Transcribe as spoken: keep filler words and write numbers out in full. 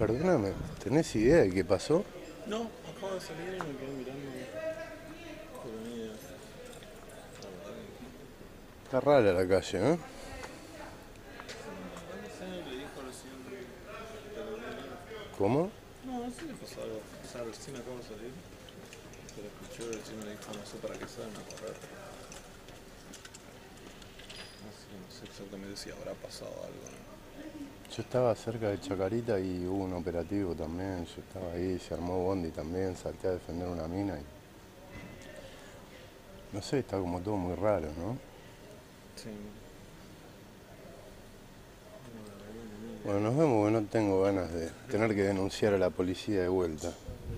Perdóname, ¿tenés idea de qué pasó? No, acabo de salir y me quedé mirando por venir. La verdad Está rara la calle, ¿eh? que la verdad no sé, le dijo recién, pero bien. ¿Cómo? No, no sé si pasó algo. O sea, recién acabo de salir, pero escuché y recién me dijo, no sé para qué salen a correr. Así que no sé exactamente si habrá pasado algo, ¿no? Yo estaba cerca de Chacarita y hubo un operativo también. Yo estaba ahí, se armó Bondi también, salté a defender una mina y... No sé, está como todo muy raro, ¿no? Sí, no, la verdad que ni Bueno, idea. nos vemos porque no tengo ganas de tener que denunciar a la policía de vuelta.